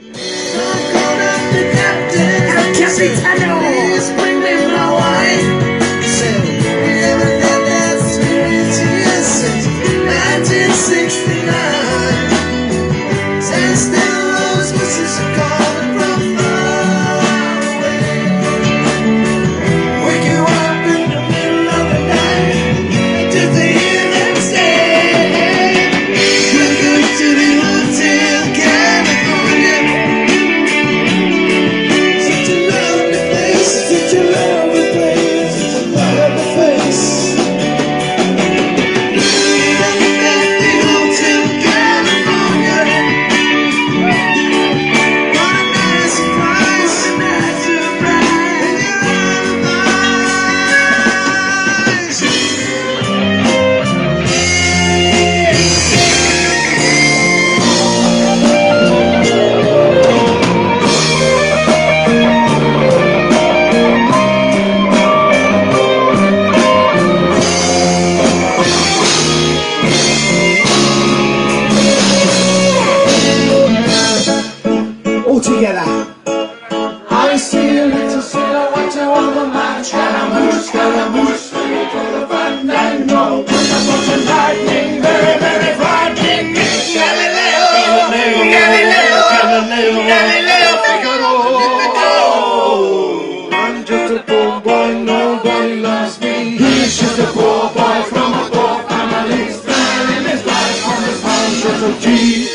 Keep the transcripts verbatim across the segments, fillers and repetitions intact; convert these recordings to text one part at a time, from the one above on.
I see a little silhouette over my Scaramouche, Scaramouche, ready for the fandango. Thunderbolts and lightning, very, very frightening. Galileo, Galileo, Galileo, Galileo, Galileo, Figaro. I'm just a poor boy, nobody loves me. He's just a poor boy from a poor family, stranded in his life on his house, just a G.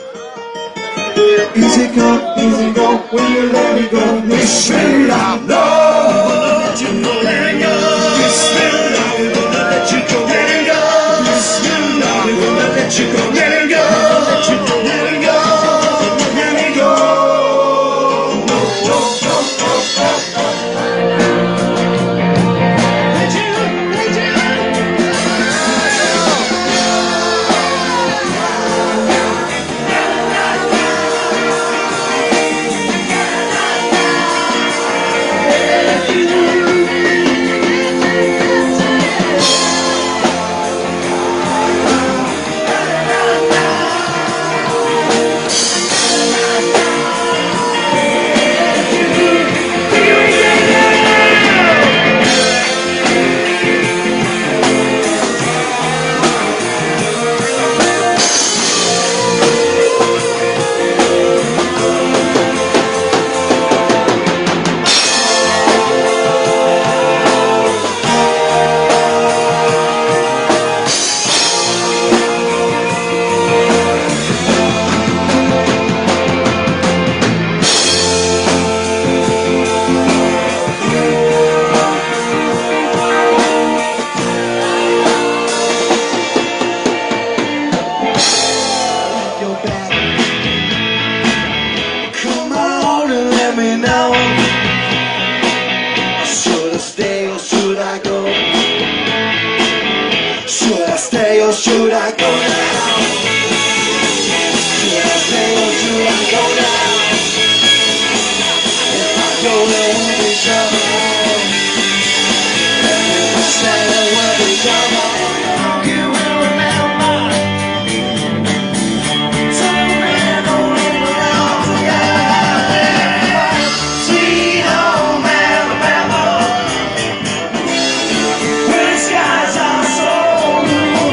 Easy come, easy go, when you let me go. Bismillah, no, let you go, let it go. Bismillah, we gonna let you go, let it go. Bismillah, we gonna let you go, let it go. Let you go, let it go, let it go. No, no, no, no, no. Let you, let you. Should I go now? Should I stay or should I go now? If I go, there will be trouble. If I stay, there will be trouble. You will remember. Some man rolling around together. Sweet home Alabama, where the skies are so blue.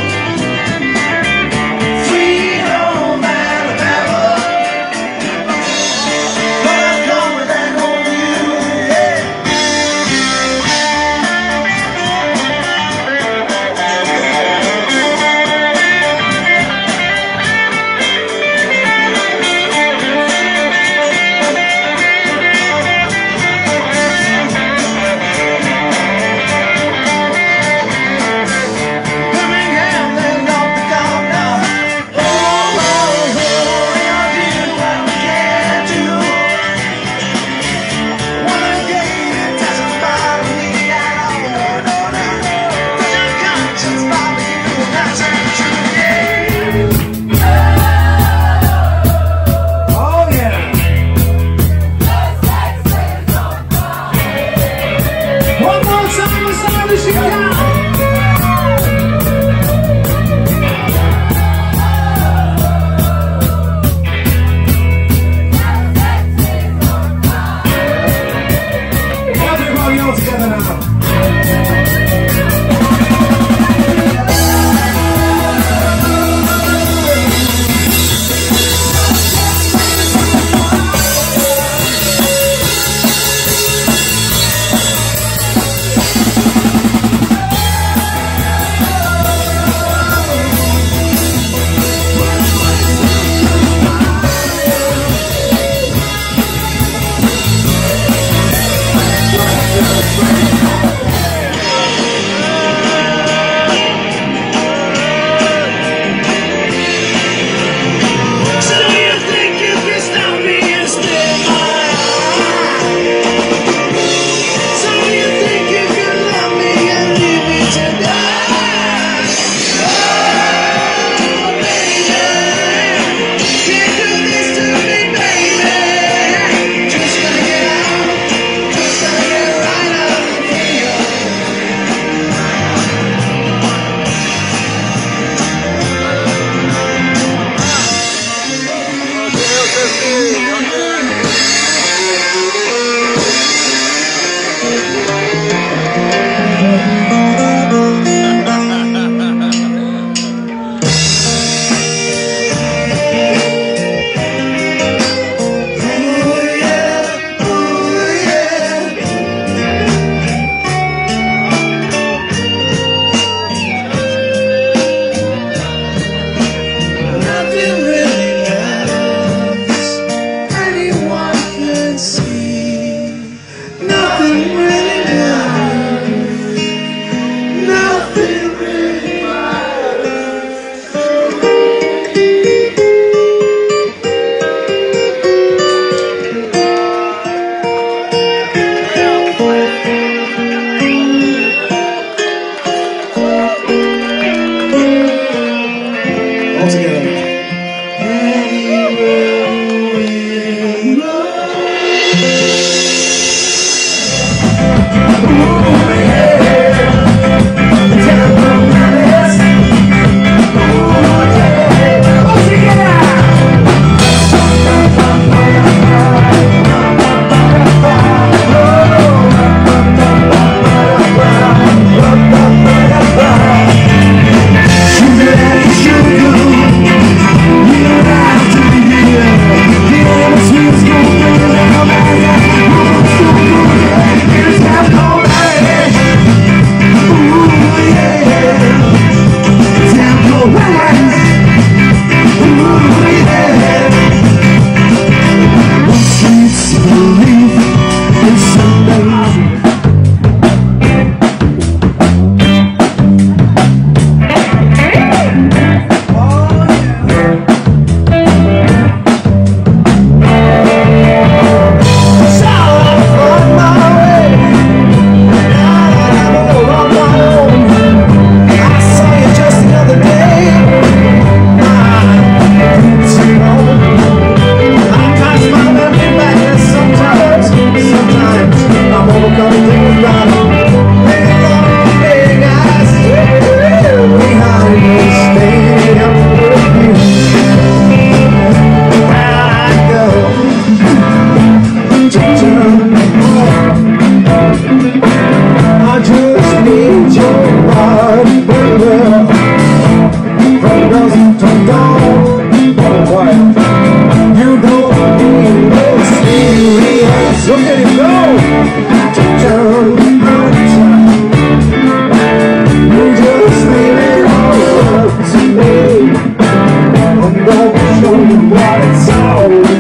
I'm gonna show you what it's all about.